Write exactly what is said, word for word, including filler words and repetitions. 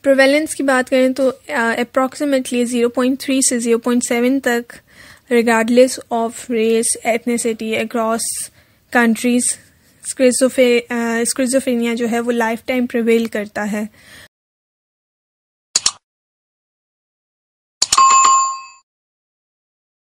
Prevalence की बात करें तो अप्रॉक्सीमेटली ज़ीरो पॉइंट थ्री से ज़ीरो पॉइंट सेवन तक regardless of race ethnicity across countries schizophrenia जो है वो लाइफ टाइम प्रिवेल करता है.